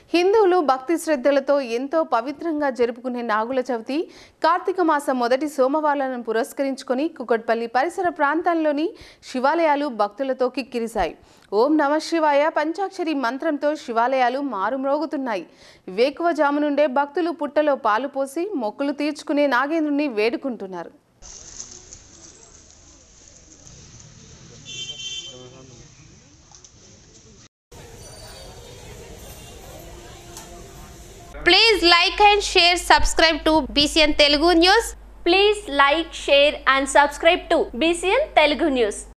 హిందువులు భక్తి శ్రద్ధలతో ఎంతో పవిత్రంగా జరుపుకునే నాగుల చవితి కార్తీక మాసం మొదటి సోమవారాలను పురస్కరించుకొని కుకట్పల్లి పరిసర ప్రాంతాల్లోని శివాలయాలు భక్తులతో కిక్కిరిశాయి. ఓం నమః శివాయ పంచాక్షరి మంత్రంతో శివాలయాలు మారుమ్రోగుతున్నాయి. వేకువజాము నుండే భక్తులు పుట్టలో పాలు పోసి మొక్కులు తీర్చుకునే నాగేంద్రుని వేడుకుంటున్నారు. Please like and share, subscribe to BCN Telugu News. Please like, share and subscribe to BCN Telugu News.